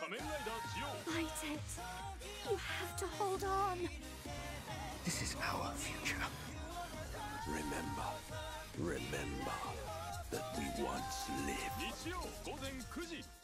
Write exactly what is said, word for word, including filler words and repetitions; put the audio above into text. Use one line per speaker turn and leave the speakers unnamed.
Fight it. You have to hold on.
This is our future.
Remember, remember that we once lived.
日曜午前くじ